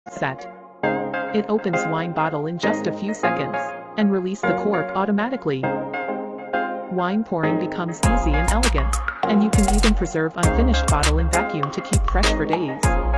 Set. It opens wine bottle in just a few seconds and release the cork automatically. Wine pouring becomes easy and elegant, and you can even preserve unfinished bottle in vacuum to keep fresh for days.